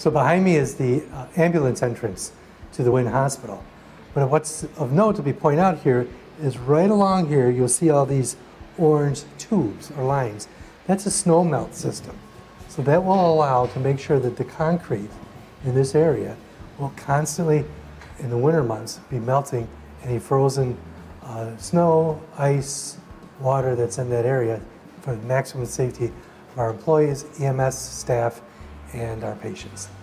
So behind me is the ambulance entrance to the Wynn Hospital. But what's of note to be pointed out here is right along here you'll see all these orange tubes or lines. That's a snow melt system. So that will allow to make sure that the concrete in this area will constantly, in the winter months, be melting any frozen snow, ice, water that's in that area for the maximum safety of our employees, EMS staff, and our patients.